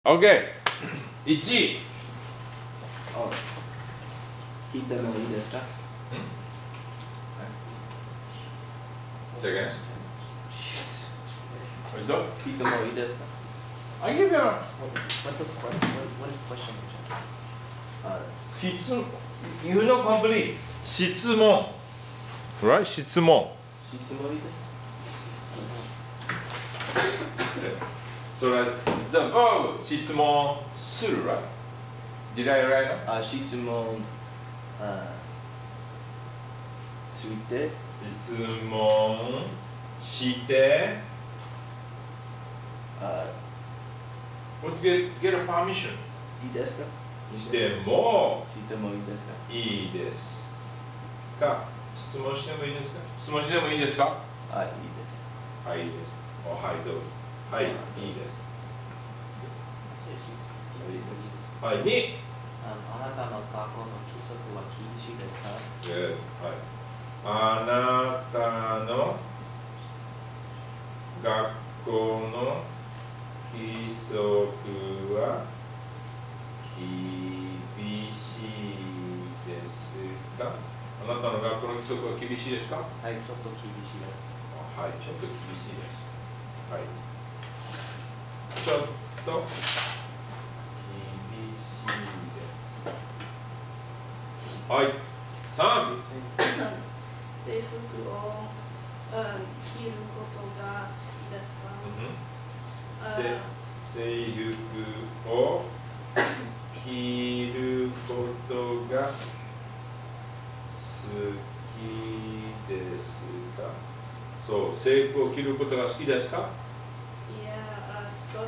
OK。1位。 聞いてもいいですか？ Second. 聞いてもいいですか？ I give you a What is question in Japanese? 質問。You know complete. 質問。Right? 質問。 質問いいですか？ それ、the verb 質問する right? Did I write that? 質問ついて質問してLet's get a permission. いいですか？ しても聞いてもいいですか？ いいですか？質問してもいいですか？質問してもいいですか？ いいです。 はい、いいです。はい、どうぞ。はい、いいです。はい、2。 あなたの学校の規則は厳しいですか？ Good. はい。あなたの学校の規則は厳しいですか？あなたの学校の規則は厳しいですか？ はい、ちょっと厳しいです。 はい、ちょっと厳しいです。はい。ちょっと厳しいです。はい。3。 制服を着ることが好きですか？ 制服を着ることが好きですか？そう、制服を着ることが好きですか？ いや、少し嫌いです。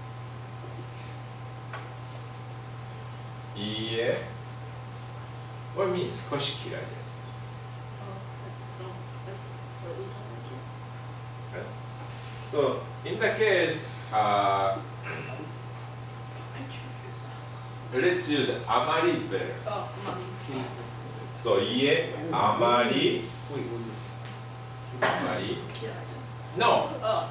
いいえ。What means 少し嫌いです。So, in the case, let's use あまり is better. So, いいえ、あまり。あまり。No.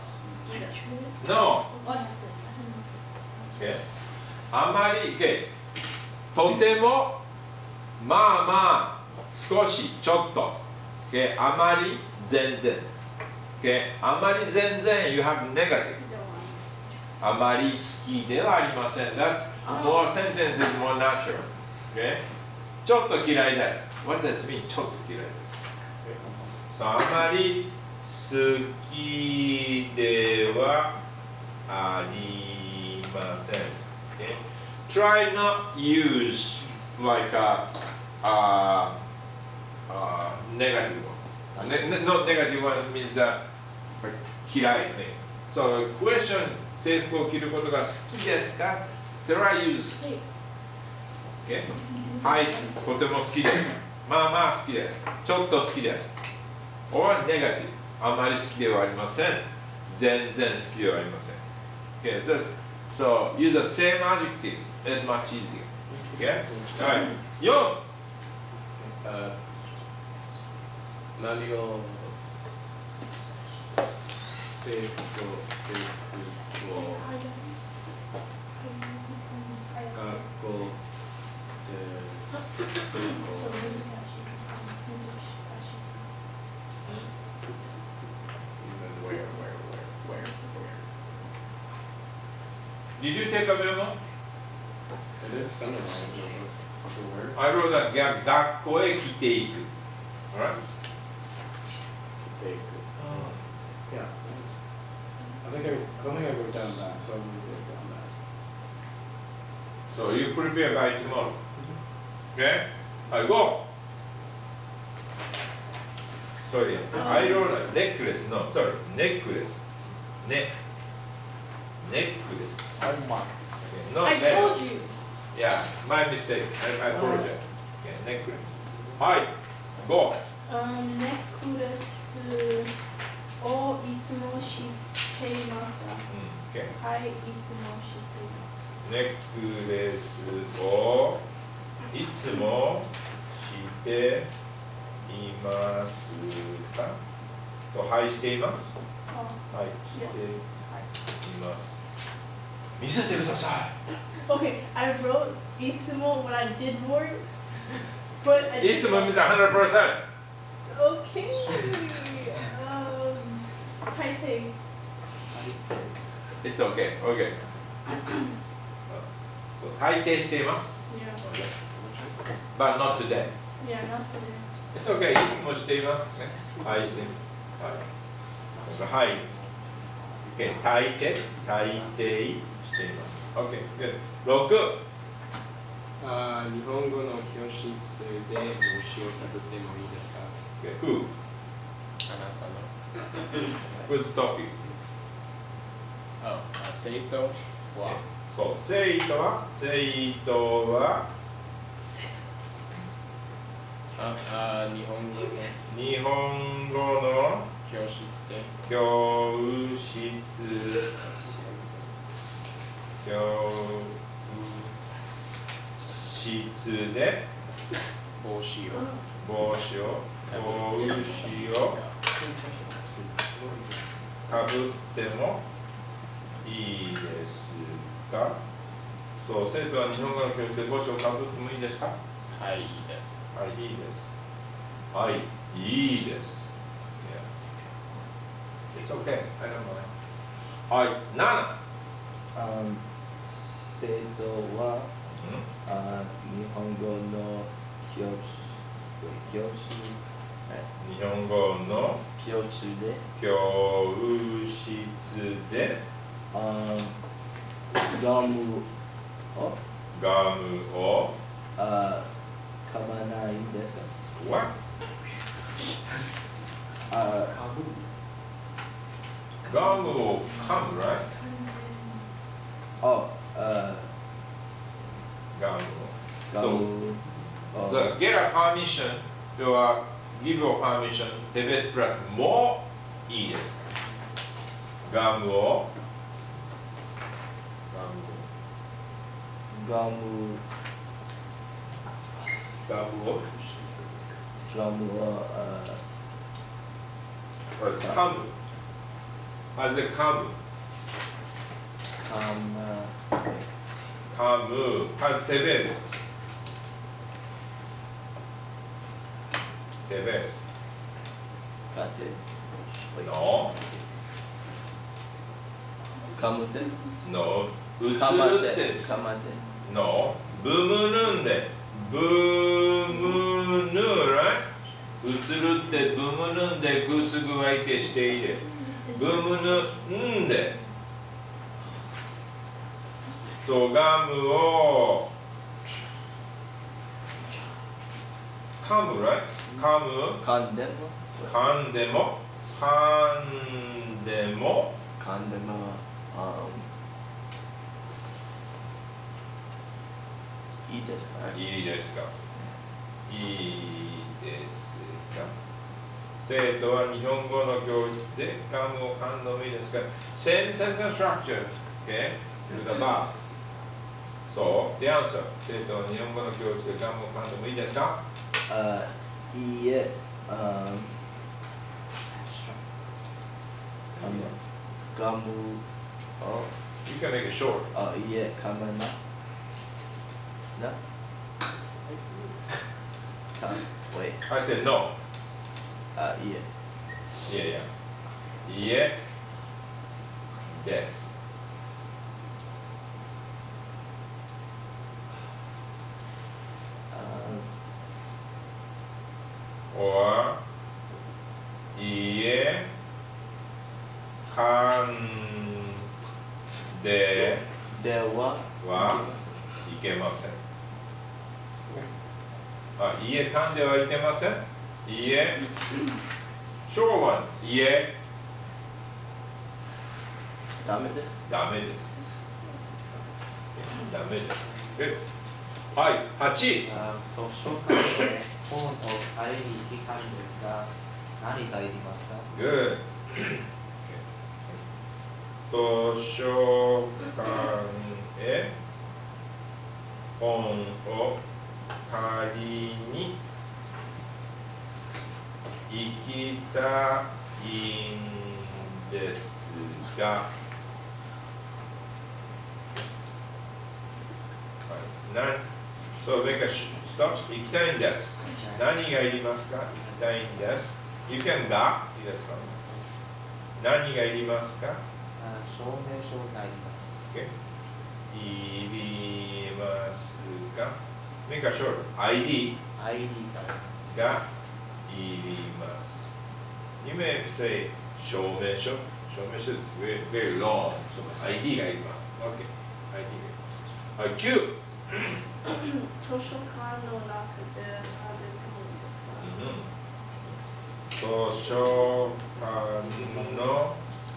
No. Okay. あまり、okay. とても、まあまあ、少し、ちょっと。Okay. あまり、全然。Okay. あまり全然、you have negative. あまり好きではありません。That's more sentence is more natural. Okay. ちょっと嫌いです。What does it mean? ちょっと嫌いです。Okay. So, あまり好きではありません。Okay. Try not use like a negative one. Not negative one means 嫌いね。So, question 制服を着ることが好きですか？ Try use 好き。Okay. はい、とても好きです。まあまあ好きです。ちょっと好きです。or negative あまり好きではありません。全然好きではありません。Okay. So, use the same adjective as much easier. Okay. はい。4。 何を制服を学校で Did you take a memo? I did some of them. I wrote that 学校へ着ていく。Alright? Yeah. I don't think I've ever done that, so I'm going to write down that. So you prepare by tomorrow. Okay? I go. Sorry, I wrote a necklace. No, sorry, necklace. Necklace. I'm one. Okay. No, I told you. Yeah, my mistake. I apologize. Okay, necklace. Hi, go. ネックレスをいつもしていますか？ Okay. はい、いつもしています。 ネックレスをいつもしていますか？そう、はい、しています。はい、しています。 見せてくださ Okay, I wrote itsumo when I did work, but I い。い did つも見せ 100%。 Okay. Taipei. It's okay. Okay. そう、大抵しています。 Yeah. But not today. Yeah, not today. It's okay. いつもしていますね。はい、しています。はい。はい。Okay. 大抵しています。Okay. Good. 6。 日本語の教室で帽子をかぶってもいいですか？ Okay. Who? あなたの。 Who's talking? 生徒はそう、生徒は日本語の教室で帽子をかぶってもいいですか？そう、生徒は日本語の教室で帽子をかぶってもいいですか？ はい、いいです。 はい、いいです。はい、いいです。Yeah. It's okay. I don't mind. はい、7。 生徒は日本語の教室でガムを噛まないんですか？ What? ガムを噛む、right? ガムを。So get a permission or give a permission テベスプラスもいいですか？ガムを噛む。As a 噛む。Has テベス。テベス。No. No. 映るって。No. ブムヌンで。ブムヌー、right? 映るってブムヌンでグスグワイケしている。ブムヌンで。そう、ガムを噛む、right? 噛んでもいいですか？ いいですか？生徒は日本語の教室でガムを噛んでもいいですか？ Same sentence structure. Okay? With the verb. So, the answer. 生徒は日本語の教室でガムを噛んでもいいですか？ いいえ。ガムを You can make it short. いいえ、噛まない。Wait. I said no. いいえ。 いいえです。or いいえ噛んではいけません。いいえ噛んではいけません。いいえshort one いいえダメです。 ダメです。はい、8。 図書館で本を買いに行きたいんですが、何がいりますか？ Good. 図書館へ本を借りに行きたいんですが、 そう、make a stop. 行きたいんです。何がいりますか？行きたいんです。You can go. いいですか？何がいりますか？ 証明書がいります。 Okay. いりますか？ Make a short. ID ID がいります。 がいります。You may say 証明書。証明書 is very, very long. その ID がいります。Okay. ID がいります。はい、9。 図書館の中で食べてもいいですか？ 図書館の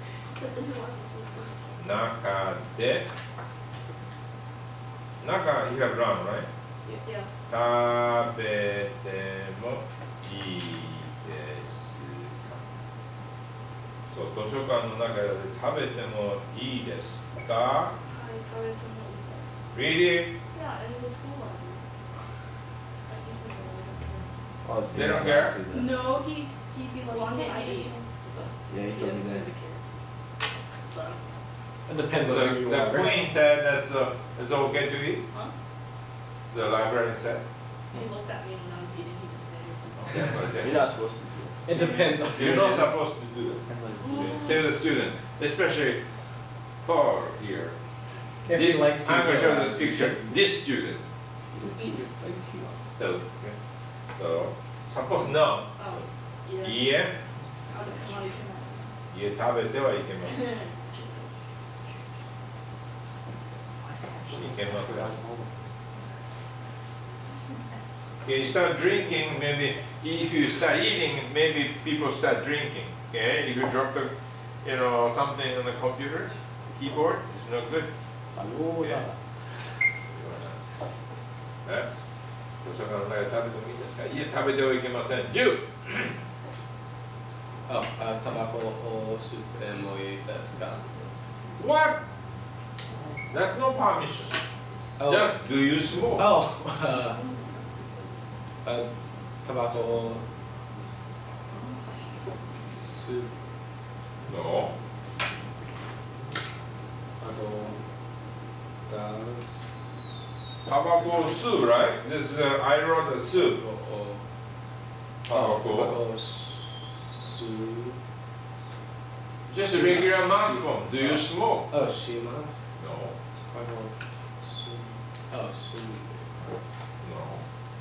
中で、you have run, right? Yes. 食べてもいいですか？そう、図書館の中で食べてもいいですか？ はい、食べてもいいです。 Really? Yeah, in the school one. Oh, They don't care? No, he'd be like, Well, "Okay, I I eat." Yeah, he told me that. It depends on who you The are. queen said that's it's okay to eat. Huh? The librarian said. He looked at me when I was eating, he didn't say anything. You're not supposed to do It depends on who You're it not is. supposed to do it. it. Tell the students, especially Paul here. If This, he likes I'm going to show you you, this picture. This student. Just eat it like you know. So, suppose no. Oh, yeah. いいえ、 あるかもいけます。 いいえ、食べてはいけません。いけません。Okay, you start drinking, maybe if you start eating, maybe people start drinking. Okay, if you drop the, something on the computer, keyboard, it's not good. さようなら。 え、図書館の中で食べてもいいですか？いえ、食べてはいけません。10。 Oh, タバコを吸ってもいいですか？ What? That's no permission. Oh. Just do you smoke? Oh, タバコを吸う。 No. タバコを吸う、right? This I wrote a 吸う。タバコを。 吸う。 Just a regular mass phone. Do you smoke? します。 No. 吸う。吸う。 No.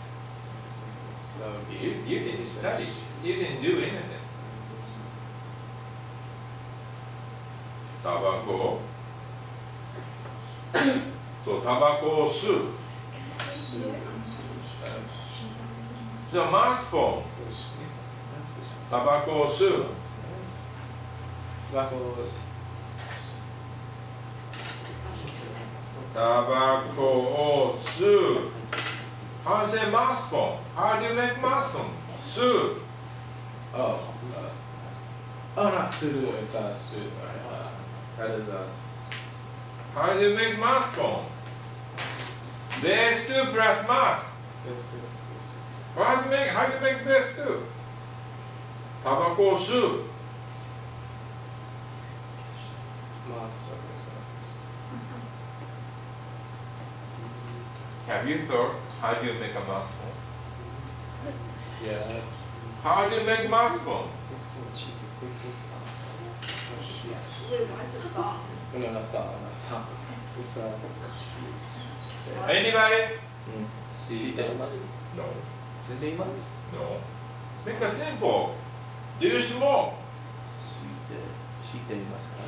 So You didn't study. You didn't do anything. タバコ。そう、タバコを吸う。じゃあ、マスフォン。タバコを吸う。 タバコをタバコを吸う。How do you say mass phone? How do you make mass phone? 吸う。 Oh, not sudu, it's su. That is How do you make mass phone? Base 2 plus mass. How do you make base 2? タバコを吸う。Have you thought, how do you make a mass phone? Yeah, that's How do you make mass phone? Wait, why is it song? no, not song. It's Anybody? 知っています。 No. 知っています。 No. Make a simple. Do you smoke? 知っていますか。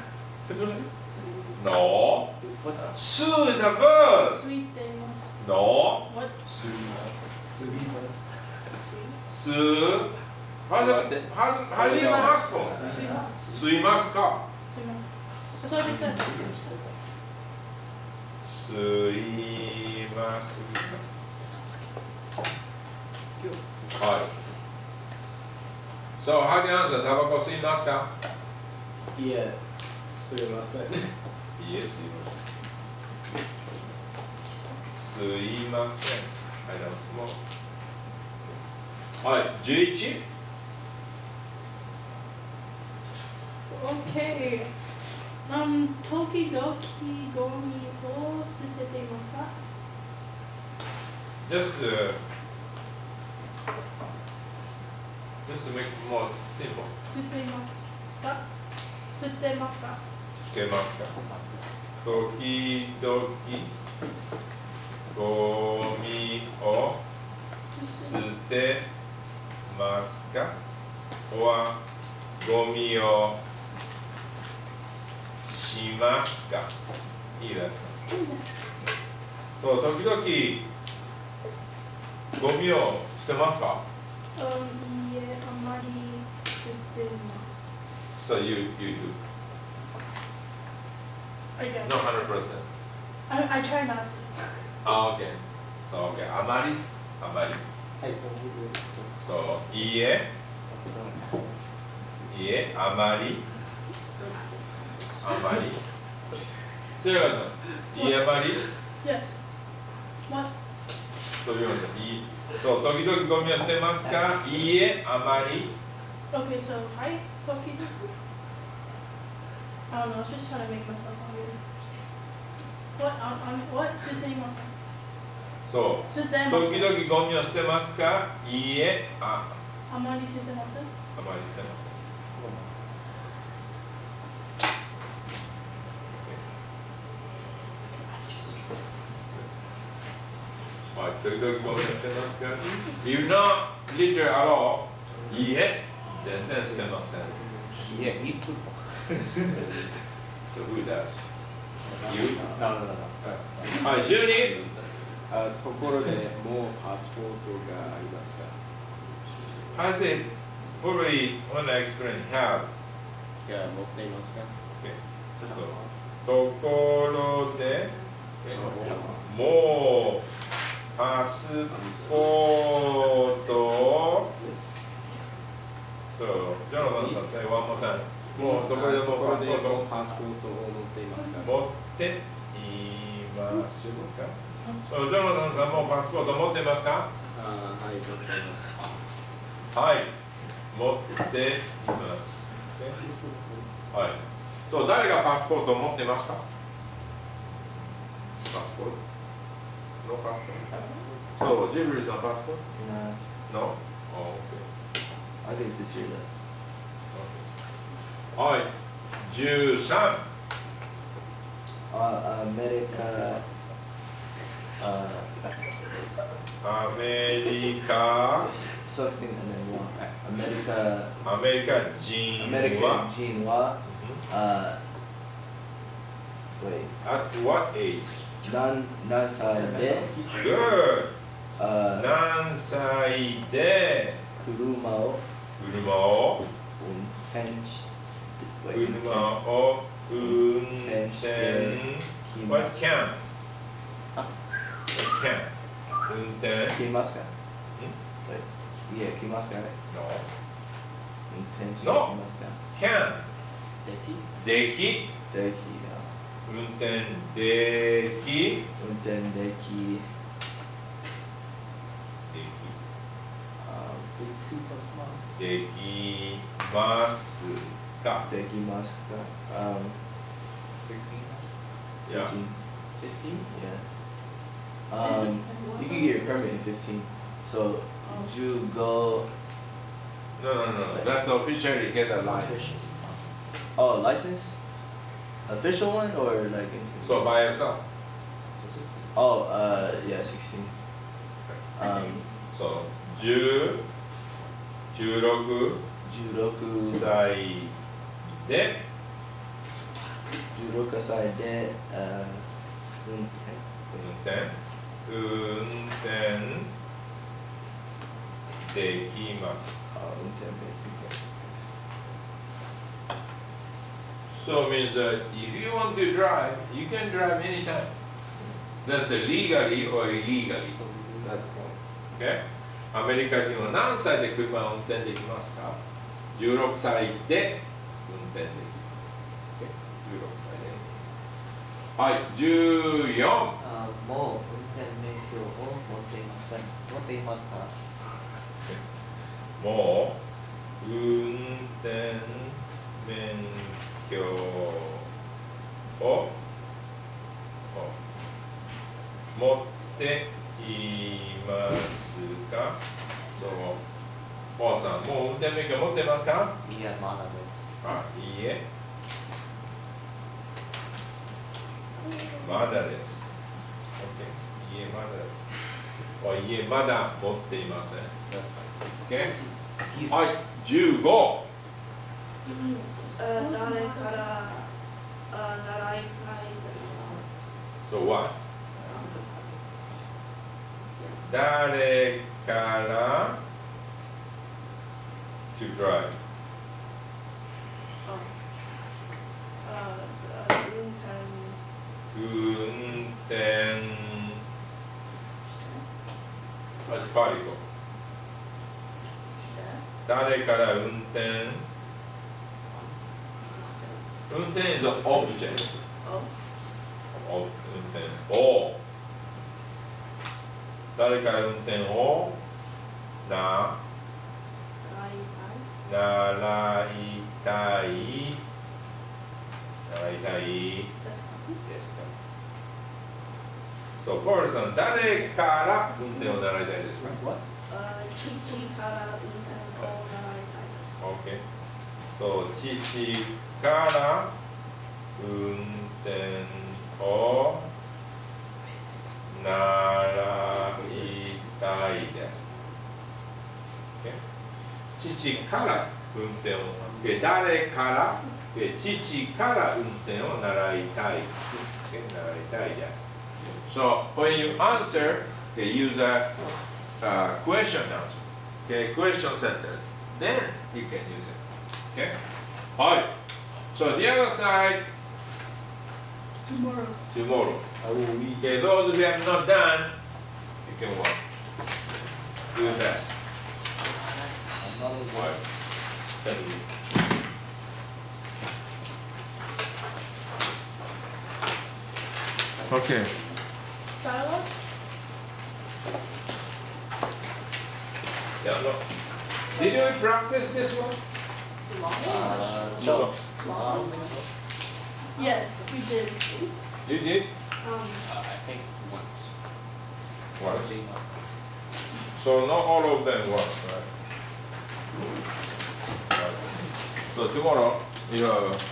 No. What's Sue is a verb. 吸っています。 No. What? 吸います。 Sue. How do you make mass phone? 吸います。 吸いますか？ 吸います。That's what they said. 吸いますか？はい。So, how do you answer? タバコ吸いますか？ いえ、吸いません。 いいえ、吸いません。吸いません。I don't smoke. はい、11。 Okay. 時々ゴミを捨てていますか？ just make it more simple. 吸っていますか吸ってますかつけますか。時々ゴミを捨てますか。はゴミをしますか。いいですか。そう時々ゴミを捨てますか。 いいえ、あまり吸ってます。 So you do. I guess. No 100%. I try not to. Ah, okay. So okay. あまり。 はい、 そういいえ。あまり。せやかさん、いいえあまり。 Yes. What? ということで、そう時々ゴミを捨てますか。いいえあまり。 Okay, so I fucking. I don't know. I was just trying to make myself sound weird. What? What? 吸っていますかそう吸ってます時々ゴミを捨てますか。いいえあまり吸ってますまり捨てません。はい、時々ゴミを捨てますか。You not litter at all. いいえ、全然捨てません。 いや、いつも。 So who does? You? No. はい、12。 ところでもうパスポートがありますか。 I said, probably when I explain how. いや、持っていますか。 そうところで、もうパスポートを、そう、ジョナサンさん、say one more time。もうどこでもパスポートをパスポートを持っていますか。 持っていますか。そう、ジョナサンさんもパスポート持っていますか。 はい、持っています。 はい、持っています。はい。そう、誰がパスポートを持っていますか。パスポート。No パスポート。そう、ジブリさんパスポート。No? Oh, okay. I think this year that. はい、13。 アメリカ。 アメリカ。 Something and then one. アメリカ人は。Wait. At what age? 何歳で Good. 何歳で車を車を運転し What's can? Can? 運転来ますかいや、来ますかね No. 運転して来ますか Can. できでき運転でき運転でき Please 2 plus mas. できますか。 できますか 16. Yeah. 15? 15? Yeah. You can get your permit in 15. So, 15. No. That's officially get a license. Oh, license? Official one or like? So by yourself. Oh, yeah, 16. So 16 16 歳で 16歳で、 運転できます。 運転できます。 So it means that if you want to drive, you can drive anytime. That's legally or illegally. That's one. Okay? アメリカ人は何歳で車を運転できますか ?16 歳で運転できます。Okay? 16歳で。はい、14。 もう運転免許を持っていません。持っていますかもう運転免許を持っていますか？そう。お父さん、もう運転免許持ってますか？ いや、まだです。 あ、いいえ。まだです。OK。いいえ、まだです。お、いいえ、まだ持っていません。OK。はい、15。 誰から習いたいですか？ So what? 誰から to drive? 運転パリコ。誰から運転is an object. 運転を誰から運転を習いたいそう、ポールさん、誰から運転を習いたいですか？ 父から運転を習いたいです。 OK。そう、父から運転を習いたいです。OK。父から運転を、誰から、父から運転を習いたい。習いたいです。So when you answer, use a question answer. Okay, question sentence. Then you can use it. Okay. Hi. So the other side. Tomorrow. Okay, those who have not done, you can work. Do your best. Study. Okay. Dialogue? Yeah, no. Did you practice this one? No. Yes, we did. You did? I think once. Once. So not all of them work, right? Right. So tomorrow you have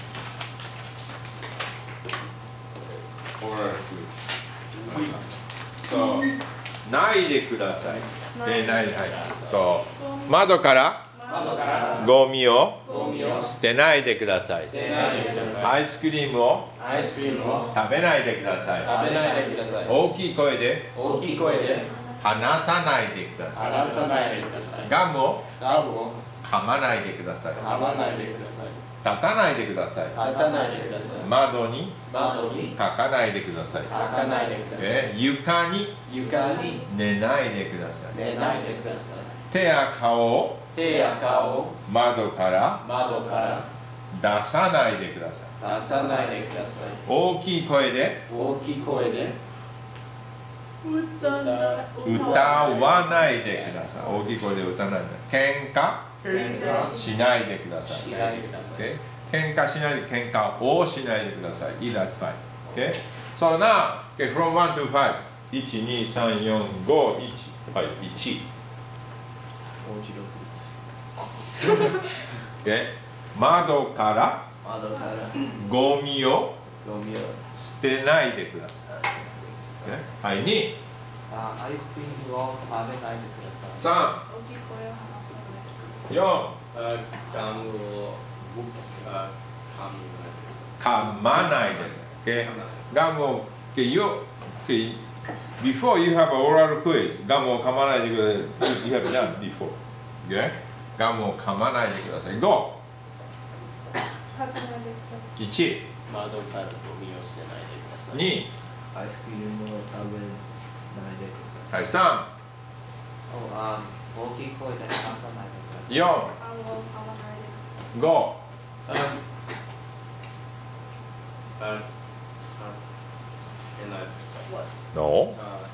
oral quiz. So ないでください。ないはい。そう。窓からゴミを捨てないでください。アイスクリームを食べないでください。大きい声で話さないでください。ガムを噛まないでください。立たないでください。窓に書かないでください。床に寝ないでください。手や顔を窓から出さないでください。大きい声で歌わないでください。大きい声で歌わないで。喧嘩しないでください。喧嘩しないで、喧嘩をしないでください。That's fine. Okay? So now, okay, from 1 to 5. 1、2、3、4、5、1。はい、1。Okay? 窓からゴミを捨てないでください。Okay? はい、2。 アイスクリームを食べないでください。 3。 大きい声を話さないでください。 4。 ガムを噛まないで。Okay? ガムを、okay, before you have an oral quiz, ガムを噛まないでください。You have done before. Okay? ガムを噛まないでください。5。1。 窓からゴミを捨てないでください。 2。 アイスクリームを食べないでください。 はい、3。 大きい声で話さないでください。 4。 あんを噛まないでください。 5。 And I No.